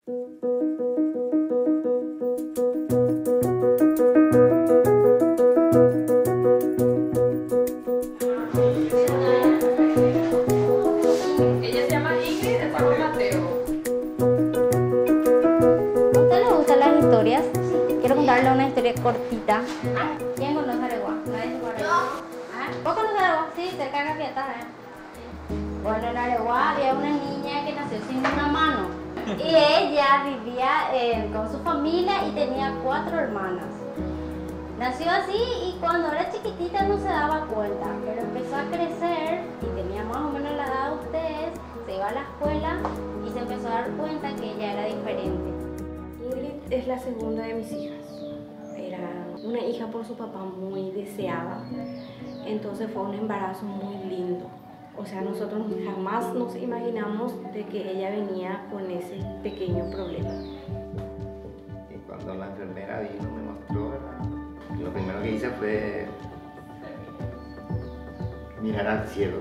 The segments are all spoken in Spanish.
Ella se llama Ingrid, el papá Mateo. ¿A usted le gustan las historias? Quiero contarle una historia cortita. ¿Quién conoce a Areguá? Nadie se acuerda. ¿Vos conoces a Areguá? Sí, cerca de Capiatá, Bueno, en Areguá había una niña que nació sin una mano. Y ella vivía con su familia y tenía 4 hermanas. Nació así y cuando era chiquitita no se daba cuenta, pero empezó a crecer y tenía más o menos la edad de ustedes, se iba a la escuela y se empezó a dar cuenta que ella era diferente. Ingrid es la segunda de mis hijas. Era una hija por su papá muy deseada, entonces fue un embarazo muy lindo. O sea, nosotros jamás nos imaginamos de que ella venía con ese pequeño problema. Y cuando la enfermera vino me mostró, ¿verdad? Lo primero que hice fue mirar al cielo.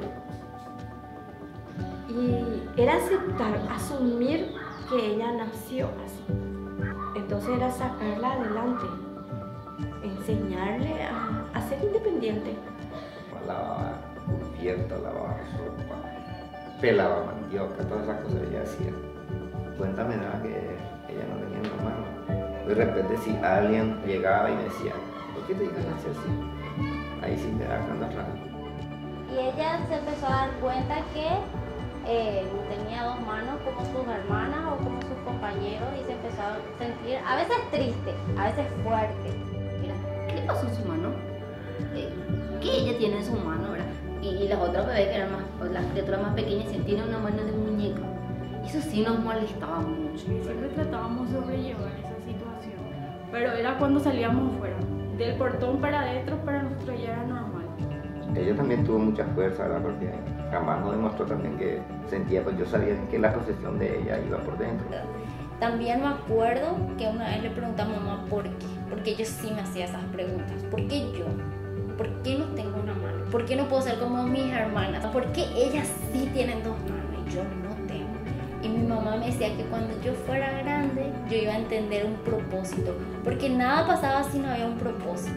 Y era aceptar, asumir que ella nació así. Entonces era sacarla adelante, enseñarle a ser independiente. Lavaba cubierta, lavaba ropa, pelaba mandioca, todas esas cosas ella hacía. Cuéntame nada que ella no tenía una mano. De repente si alguien llegaba y me decía, ¿por qué te hija nació así? Ahí sí me da cuenta raro. Y ella se empezó a dar cuenta que tenía 2 manos como sus hermanas o como sus compañeros y se empezó a sentir a veces triste, a veces fuerte. Mira, ¿qué le pasó en su mano? ¿Qué ella tiene en su mano, verdad? Y las otras bebés que eran más, las criaturas más pequeñas, tienen una mano de muñeca. Y eso sí nos molestaba mucho. Siempre tratábamos de sobrellevar esa situación, pero era cuando salíamos afuera. Del portón para adentro, para nosotros ya era normal. Ella también tuvo mucha fuerza, ¿verdad? Porque jamás nos demostró también que sentía, pues yo sabía que la posesión de ella iba por dentro. También me acuerdo que una vez le pregunté a mamá por qué, porque yo sí me hacía esas preguntas. ¿Por qué yo? ¿Por qué no tengo una mano? ¿Por qué no puedo ser como mis hermanas? ¿Por qué ellas sí tienen 2 manos y yo no tengo? Y mi mamá me decía que cuando yo fuera grande yo iba a entender un propósito, porque nada pasaba si no había un propósito.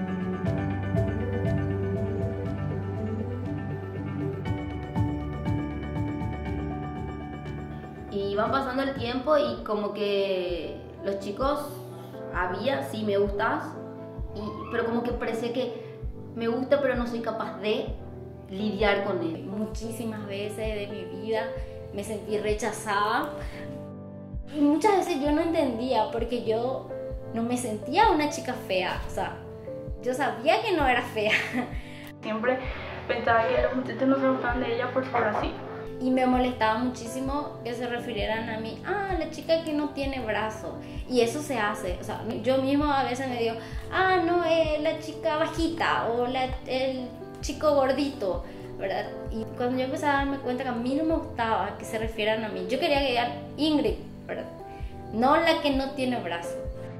Y van pasando el tiempo y como que los chicos, sí me gustas, pero como que parece que me gusta pero no soy capaz de lidiar con él. Muchísimas veces de mi vida me sentí rechazada y muchas veces yo no entendía porque yo no me sentía una chica fea, o sea, yo sabía que no era fea. Siempre pensaba que los muchachos no se gustaban de ella por ser así. Y me molestaba muchísimo que se refirieran a mí, la chica que no tiene brazo. Y eso se hace, o sea, yo mismo a veces me digo, no, la chica bajita o el chico gordito, ¿verdad? Y cuando yo empecé a darme cuenta que a mí no me gustaba que se refieran a mí, yo quería que digan Ingrid, ¿verdad? No la que no tiene brazo.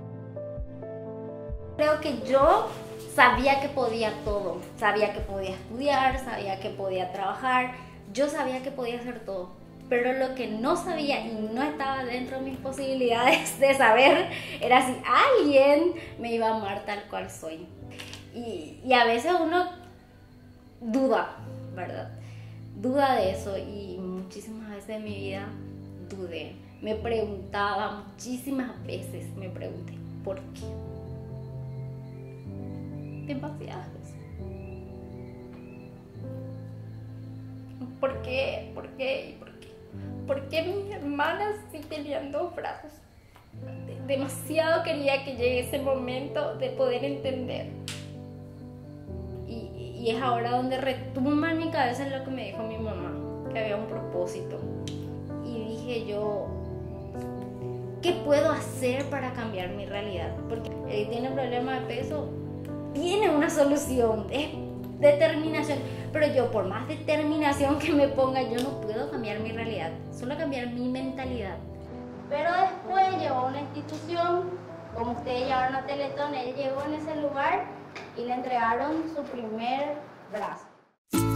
Creo que yo sabía que podía todo, sabía que podía estudiar, sabía que podía trabajar, yo sabía que podía hacer todo, pero lo que no sabía y no estaba dentro de mis posibilidades de saber era si alguien me iba a amar tal cual soy. Y a veces uno duda, ¿verdad? Duda de eso y muchísimas veces en mi vida dudé. Me preguntaba, muchísimas veces me pregunté, ¿por qué? Demasiadas veces. ¿Por qué? ¿Por qué? ¿Por qué? ¿Por qué mis hermanas sí tenían 2 brazos? Demasiado quería que llegue ese momento de poder entender. Y es ahora donde retumba en mi cabeza lo que me dijo mi mamá, que había un propósito. Y dije yo, ¿qué puedo hacer para cambiar mi realidad? Porque él tiene problema de peso, tiene una solución, es determinación. Pero yo, por más determinación que me ponga, yo no puedo cambiar mi realidad, solo cambiar mi mentalidad. Pero después llegó a una institución, como ustedes llevaron a Teletón, ella llegó en ese lugar y le entregaron su primer brazo.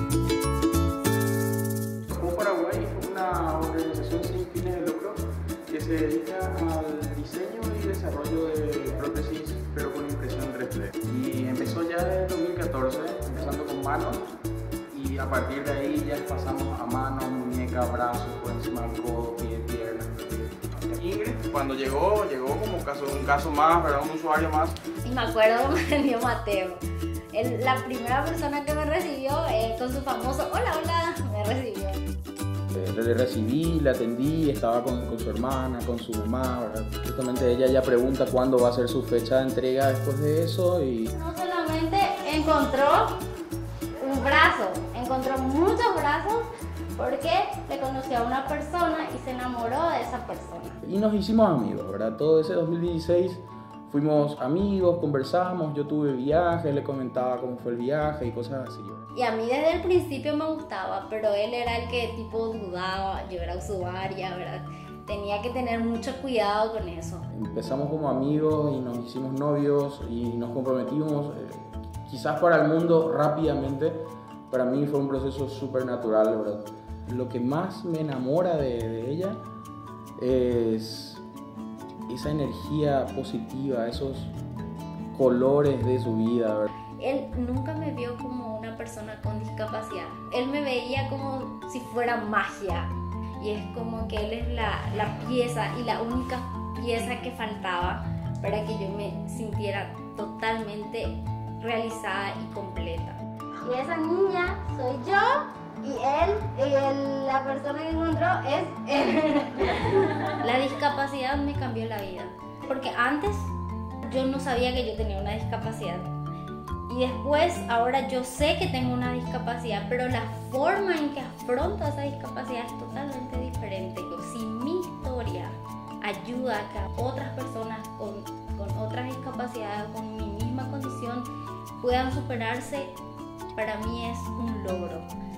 Como Paraguay fue una organización sin fines de lucro que se dedica al diseño y desarrollo de prótesis, pero con impresión 3D. Y empezó ya en 2014, empezando con manos, y a partir de ahí ya pasamos a manos, muñeca, brazos, por encima del codo, pie, pierna. Ingrid, cuando llegó como un caso más, ¿verdad? Un usuario más. Y me acuerdo, me atendió Mateo. La primera persona que me recibió, con su famoso hola, hola, me recibió. Le recibí, le atendí, estaba con su hermana, con su mamá, ¿verdad? Justamente ella ya pregunta cuándo va a ser su fecha de entrega después de eso y... No solamente encontró un brazo, encontró muchos brazos porque le conoció a una persona y se enamoró de esa persona. Y nos hicimos amigos, ¿verdad? Todo ese 2016 fuimos amigos, conversamos, yo tuve viajes, le comentaba cómo fue el viaje y cosas así, ¿verdad? Y a mí desde el principio me gustaba, pero él era el que tipo dudaba, yo era usuaria, ¿verdad? Tenía que tener mucho cuidado con eso. Empezamos como amigos y nos hicimos novios y nos comprometimos, quizás para el mundo rápidamente. Para mí fue un proceso súper natural, ¿verdad? Lo que más me enamora de ella es esa energía positiva, esos colores de su vida, ¿verdad? Él nunca me vio como una persona con discapacidad. Él me veía como si fuera magia. Y es como que él es la pieza y la única pieza que faltaba para que yo me sintiera totalmente realizada y completa. Y esa niña soy yo y él, la persona que encontró es él. La discapacidad me cambió la vida. Porque antes yo no sabía que yo tenía una discapacidad. Y después, ahora yo sé que tengo una discapacidad, pero la forma en que afronto esa discapacidad es totalmente diferente. Si mi historia ayuda a que otras personas con otras discapacidades, con mi misma condición, puedan superarse, para mí es un logro.